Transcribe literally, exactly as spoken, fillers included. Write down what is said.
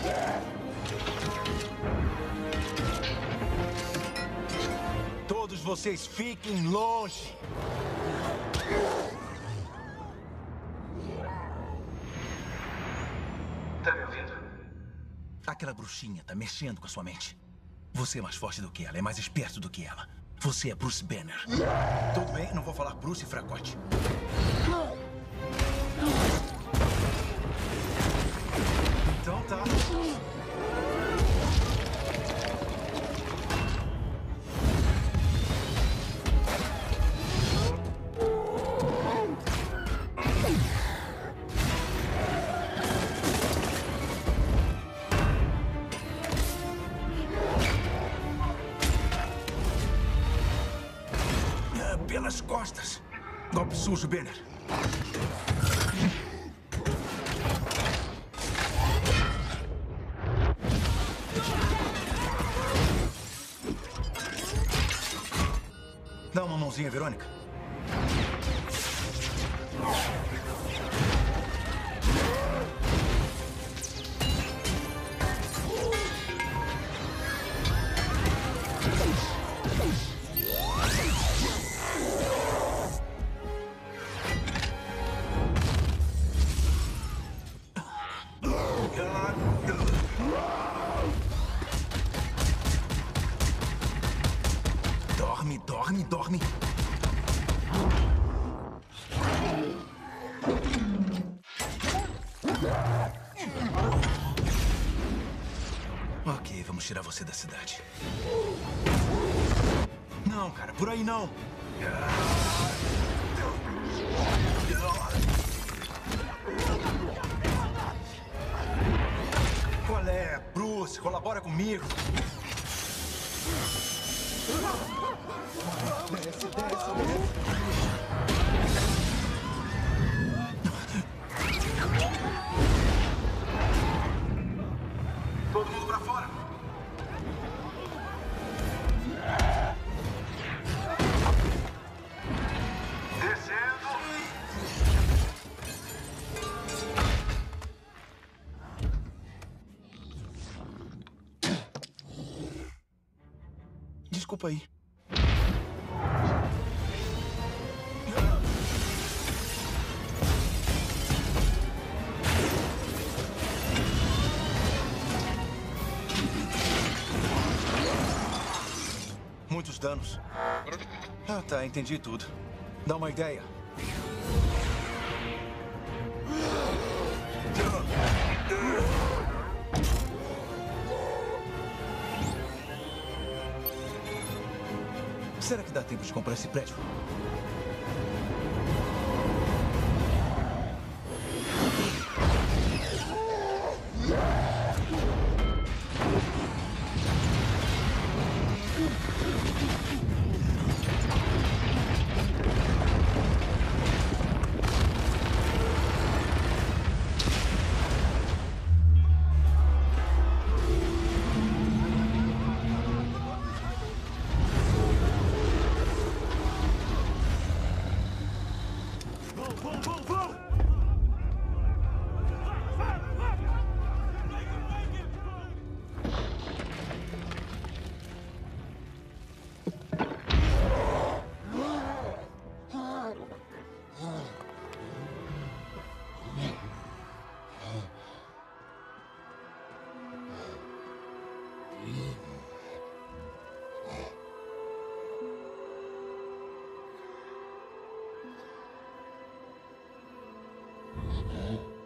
Todos vocês fiquem longe. Tá me ouvindo? Aquela bruxinha tá mexendo com a sua mente. Você é mais forte do que ela, é mais esperto do que ela. Você é Bruce Banner. Tudo bem, não vou falar Bruce Fracote. Então tá. Pelas costas. Golpe sujo, Banner. Dá uma mãozinha, Verônica. Dorme, dorme, dorme. Ok, vamos tirar você da cidade. Não, cara, por aí não. Qual é, Bruce? Colabora comigo. Desce, desce, desce. Todo mundo pra fora. Descendo. Desculpa aí. Muitos danos. Ah, tá, entendi tudo. Dá uma ideia. Será que dá tempo de comprar esse prédio? Uhum.